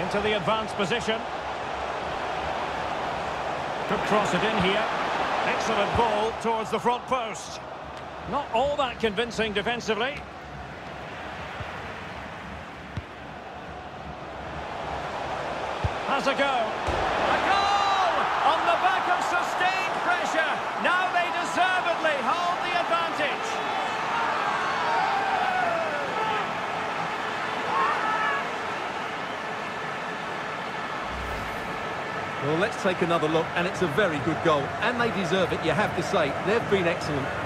Into the advanced position. Could cross it in here. Excellent ball towards the front post. Not all that convincing defensively. Has a go. A goal! On the back of sustained pressure. Now they deservedly hold the advantage. Well, let's take another look, and it's a very good goal. And they deserve it, you have to say. They've been excellent.